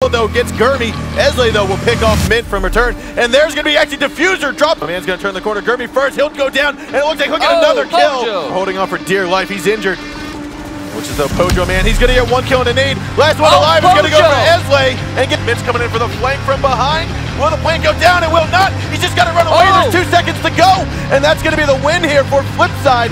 Though gets Gurmy. Esley though will pick off Mint from return, and there's gonna be actually Diffuser drop. The man's gonna turn the corner. Gurmy first. He'll go down, and it looks like he'll get another kill. Pojo. Holding on for dear life. He's injured. Which is the Pojo man. He's gonna get one kill and a nade. Last one alive is gonna go for Esley, and get Mint's coming in for the flank from behind. Will the flank go down? It will not. He's just gotta run away. There's 2 seconds to go, and that's gonna be the win here for Flipside.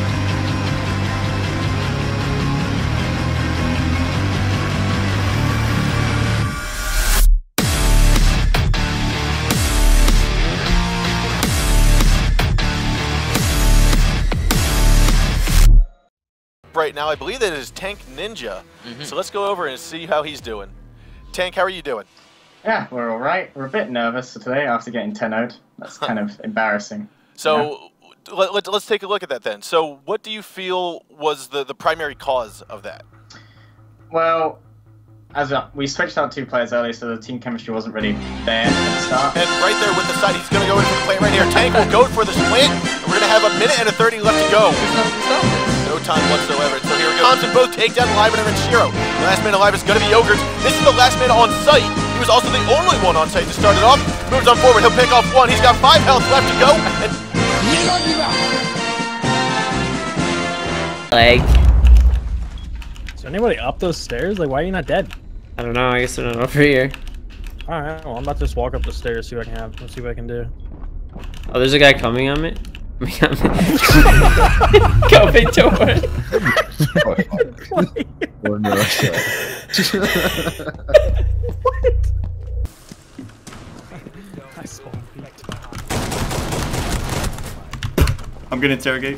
Right now, I believe that it is Tank Ninja. So let's go over and see how he's doing. Tank, how are you doing? Yeah, we're all right. We're a bit nervous today after getting 10-0'd. That's kind of embarrassing. So let's take a look at that then. So what do you feel was the primary cause of that? Well, we switched out 2 players early, so the team chemistry wasn't really there at the start. And right there with the side, he's going to go in for the plant right here. Tank will go for the split. And we're going to have 1 minute and 30 left to go. No time whatsoever. So here we go. Thompson both take down Liven and Shiro. The last man alive is going to be Yogurt. This is the last man on site. He was also the only one on site to start it off. Moves on forward. He'll pick off 1. He's got 5 health left to go. And Leg. Is there anybody up those stairs? Like, why are you not dead? I don't know. I guess they're not over here. All right. Well, I'm about to just walk up the stairs, see what I can have. Let's see what I can do. Oh, there's a guy coming on me. Coming toward. I'm gonna interrogate.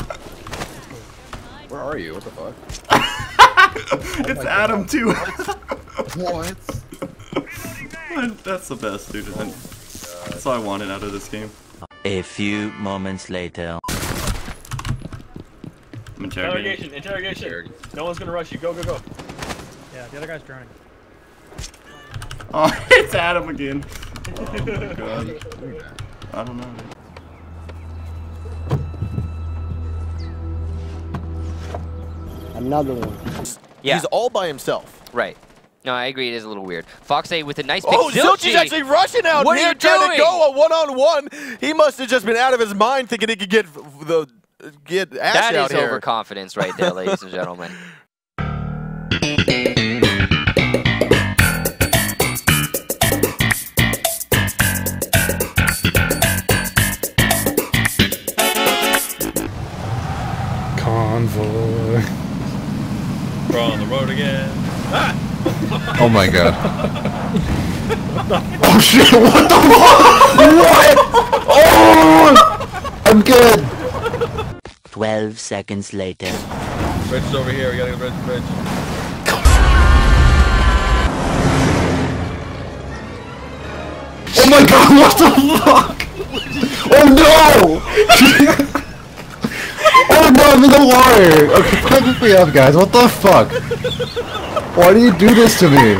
Where are you? What the fuck? It's Adam too. What? That's the best, dude. That's all I wanted out of this game. A few moments later. I'm interrogating. Interrogation. No one's gonna rush you. Go, go, go. Yeah, the other guy's drowning. Oh, it's Adam again. Oh my god. I don't know. Another one. Yeah. he's all by himself. Right. No, I agree. It is a little weird. Foxay with a nice pick. Oh, Zilchi's actually rushing out What are here you trying doing? to go a one-on-one. He must have just been out of his mind thinking he could get Ash That out is here. overconfidence right there, ladies and gentlemen. Convoy. We're on the road again. Ah! Oh my god. Oh shit, what the fuck? What? Oh! I'm good. 12 seconds later. Bridge is over here. We gotta go to the bridge. Oh my god, what the fuck? Oh no! Oh no, I'm in the water! Okay, pick me up, guys. What the fuck? Why do you do this to me?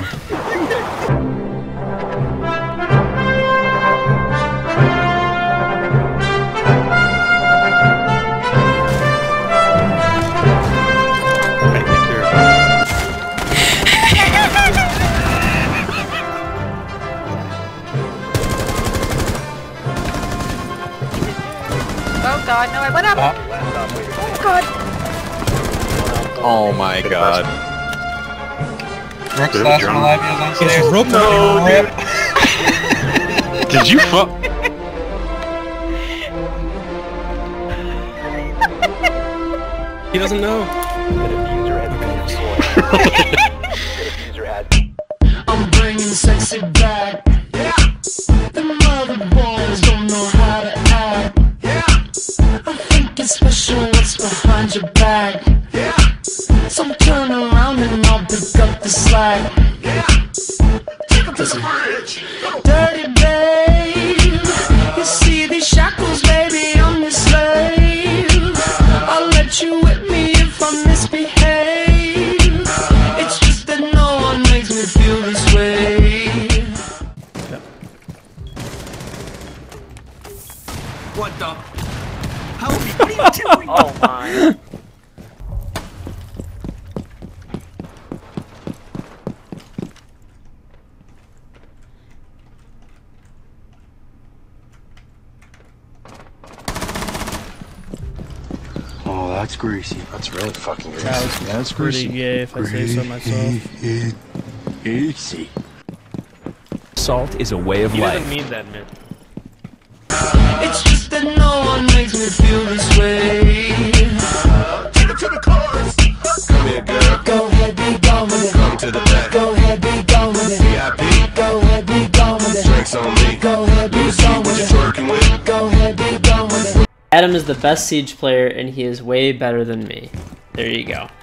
Oh god, no, I went up! Oh god! Oh my god. Brooks last one alive, he was on stairs. No, Did you fuck? he doesn't know. I'm bringing sexy back. Yeah. The mother boys don't know how to act. Yeah. I'm thinking special what's behind your back. Yeah. So turn around and I'll pick up the slack. Yeah. Take up this bridge. Dirty babe. You see these shackles, baby, I'm your slave. I'll let you whip me if I misbehave. It's just that no one makes me feel this way. What the? How are you doing? Oh my. That's greasy. That's really fucking greasy. That's pretty gay if I say so myself. Greasy. Salt is a way of life. He doesn't need that, man. It's just that no one makes me feel this way. Take it to the chorus. Come here, girl. Go ahead, be gone with it. Come to the back. Go ahead, be gone with it. VIP. Go ahead, be gone with it. Drinks on me. Go ahead, be gone with it. Go ahead, be gone with it. Adam is the best Siege player, and he is way better than me. There you go.